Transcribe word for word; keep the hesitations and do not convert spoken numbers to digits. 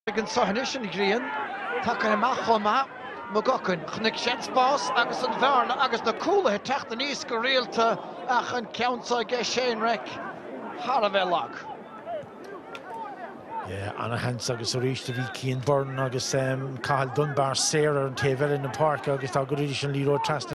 Gan sohanis yn grian, tacan y mach o ma, mogocyn, chnig siens bos, agos yn fern, agos na cwla he techt yn is gyrilta, ach yn ciawnt o geisien rec, harafelag. Yeah, Anna Hans agus a ríiste bhí Cian Byrne agus um, Cathal Dunbar Sarah an taobh in the park agus tá go dtí sin líró trasna